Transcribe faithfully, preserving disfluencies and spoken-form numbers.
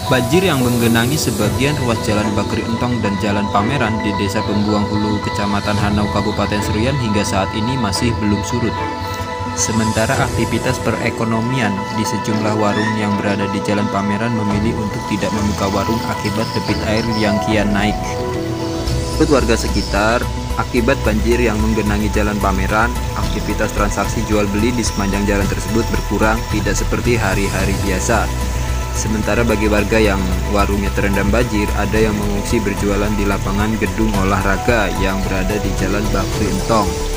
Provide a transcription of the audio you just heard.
Banjir yang menggenangi sebagian ruas Jalan Bakri Entong dan Jalan Pameran di Desa Pembuang Hulu, Kecamatan Hanau, Kabupaten Seruyan hingga saat ini masih belum surut. Sementara aktivitas perekonomian di sejumlah warung yang berada di Jalan Pameran memilih untuk tidak membuka warung akibat debit air yang kian naik. Menurut warga sekitar, akibat banjir yang menggenangi Jalan Pameran, aktivitas transaksi jual beli di sepanjang jalan tersebut berkurang, tidak seperti hari-hari biasa. Sementara bagi warga yang warungnya terendam banjir, ada yang mengungsi berjualan di lapangan gedung olahraga yang berada di Jalan Bakri Entong.